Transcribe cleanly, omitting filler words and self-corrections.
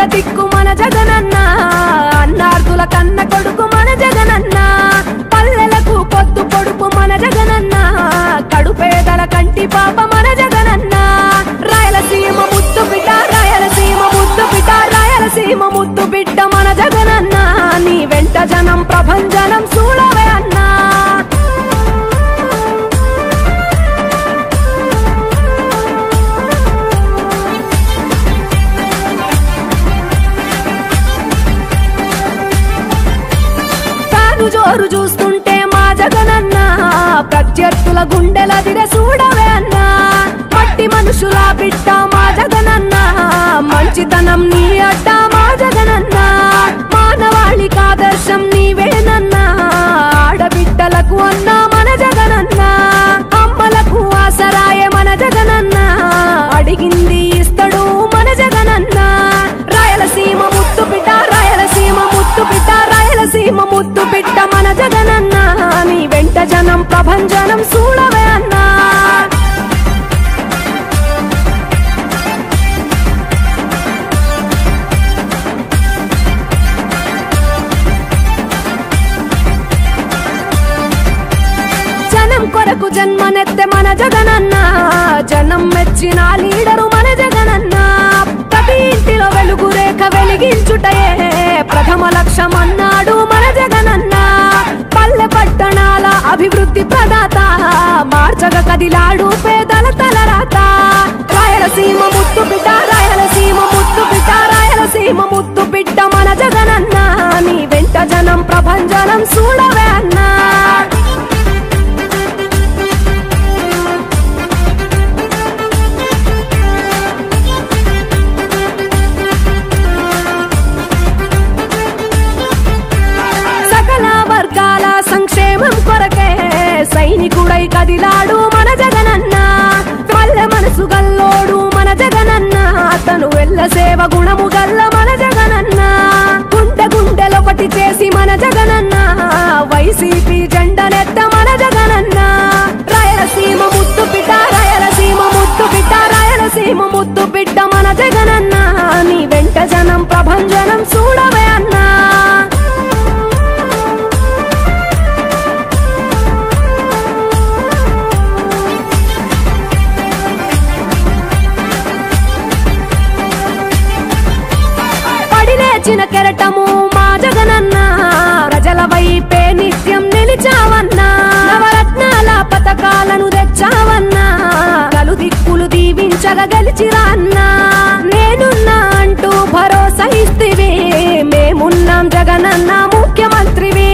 దిక్కు మన జగనన్న, అన్నార్థుల కన్న కొడుకు మన జగనన్న, పల్లెలకు పొద్దు పొడుపు మన జగనన్న, కడుపేదల కంటి పాప మన జగనన్న, రాయలసీమ ముద్దు బిడ్డ, రాయలసీమ ముద్దు బిడ్డ, రాయలసీమ ముద్దు బిడ్డ మన జగనన్న, నీ వెంట జనం ప్రభంజనం చూడవే అన్నా. జోరు చూస్తుంటే మా జగనన్న, ప్రత్యర్థుల గుండెల దిర చూడవే అన్నా, మట్టి మనుషుల బిడ్డ మా జగనన్న, మంచితనం నీ అడ్డ మా జగనన్న, మానవాళికి ఆదర్శం నీవేనన్నా, ఆడబిడ్డలకు అన్న మన జగనన్న, అమ్మలకు ఆసరాయే మన జగనన్న, అడిగింది ఇస్తడు మన జగనన్న, రాయలసీమ ముద్దు బిడ్డ, రాయలసీమ ముద్దు బిడ్డ, రాయలసీమ ముద్దు బిడ్డ మన జగనన్న, నీ వెంట జనం ప్రభంజనం చూడవే అన్నా. జనం కొరకు జన్మనెత్తే మన జగనన్న, జనం మెచ్చిన లీడరు మన జగనన్న, ప్రతి ఇంటిలో వెలుగు రేఖ వెలిగించుటయే ప్రథమ లక్ష్యం అన్నాడు మన జగనన్న, పల్లె పట్టణాల అభివృద్ధి ప్రదాత, మార్చగ కదిలాడు పేదల తలరాత, రాయలసీమ ముద్దు బిడ్డ, రాయలసీమ ముద్దు బిడ్డ, రాయలసీమ ముద్దు బిడ్డ మన జగనన్న, నీ వెంట జనం ప్రభంజనం చూడవే అన్నా. సంక్షేమం కొరకే సైనికుడై కదిలాడు మన జగనన్న, పల్లె మనసు గల్లోడు మన జగనన్న, తను వెళ్ళ సేవ గుణము గల్ల మన జగనన్న, గుండె గుండెలొకటి చేసి మన జగనన్న, వైసీపీ జెండనెత్త మన జగనన్న, రాయలసీమ ముద్దు బిడ్డ, రాయలసీమ ముద్దు బిడ్డ, రాయలసీమ ముద్దు బిడ్డ మన జగనన్న, నీ వెంట జనం ప్రభంజనం చూడవే అన్నా. చిన్న కెరటము మా జగనన్న, ప్రజల వైపే నిత్యం నిలిచావన్నా, నవరత్నాల పథకాలను తెచ్చావన్నా, నలు దిక్కులు దీవించగా గెలిచిరా అన్నా, నేనున్నా అంటూ భరోసా ఇస్తివి, మేమున్నాం జగనన్న ముఖ్యమంత్రివి,